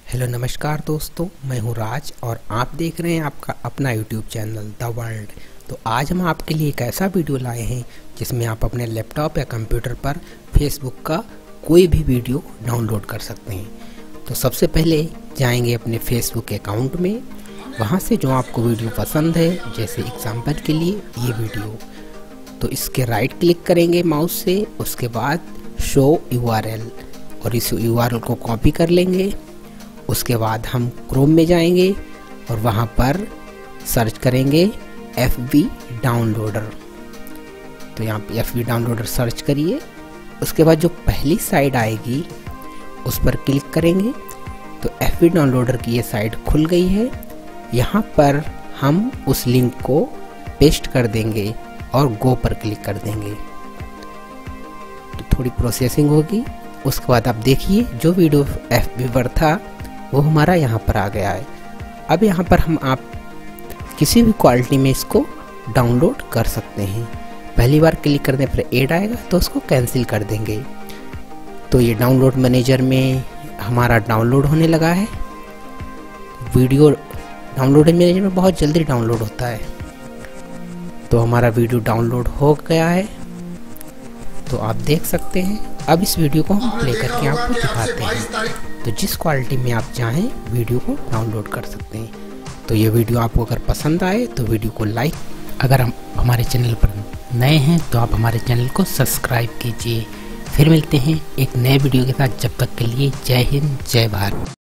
Hello नमस्कार दोस्तों, मैं हूं राज और आप देख रहे हैं आपका अपना यूट्यूब चैनल द वर्ल्ड। तो आज हम आपके लिए एक ऐसा वीडियो लाए हैं जिसमें आप अपने लैपटॉप या कंप्यूटर पर फेसबुक का कोई भी वीडियो डाउनलोड कर सकते हैं। तो सबसे पहले जाएंगे अपने फेसबुक अकाउंट में, वहां से जो आपको वीडियो पसंद है, जैसे एग्जाम्पल के लिए ये वीडियो, तो इसके राइट क्लिक करेंगे माउस से, उसके बाद शो यूआरएल और इस यूआरएल को कॉपी कर लेंगे। उसके बाद हम क्रोम में जाएंगे और वहाँ पर सर्च करेंगे FB डाउनलोडर। तो यहाँ पे FB डाउनलोडर सर्च करिए। उसके बाद जो पहली साइट आएगी उस पर क्लिक करेंगे तो FB डाउनलोडर की ये साइट खुल गई है। यहाँ पर हम उस लिंक को पेस्ट कर देंगे और गो पर क्लिक कर देंगे। तो थोड़ी प्रोसेसिंग होगी। उसके बाद आप देखिए जो वीडियो FB पर था वो हमारा यहाँ पर आ गया है। अब यहाँ पर आप किसी भी क्वालिटी में इसको डाउनलोड कर सकते हैं। पहली बार क्लिक करने पर ऐड आएगा तो उसको कैंसिल कर देंगे। तो ये डाउनलोड मैनेजर में हमारा डाउनलोड होने लगा है। वीडियो डाउनलोड मैनेजर में बहुत जल्दी डाउनलोड होता है। तो हमारा वीडियो डाउनलोड हो गया है, तो आप देख सकते हैं। अब इस वीडियो को हम प्ले करके आपको दिखाते हैं। तो जिस क्वालिटी में आप चाहें वीडियो को डाउनलोड कर सकते हैं। तो ये वीडियो आपको अगर पसंद आए तो वीडियो को लाइक, अगर हम हमारे चैनल पर नए हैं तो आप हमारे चैनल को सब्सक्राइब कीजिए। फिर मिलते हैं एक नए वीडियो के साथ। जब तक के लिए जय हिंद, जय भारत।